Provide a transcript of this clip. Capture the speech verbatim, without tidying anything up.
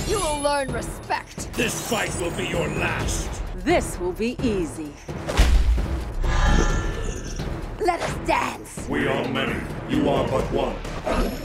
You will learn respect. This fight will be your last. This will be easy. Let us dance. We are many. You are but one.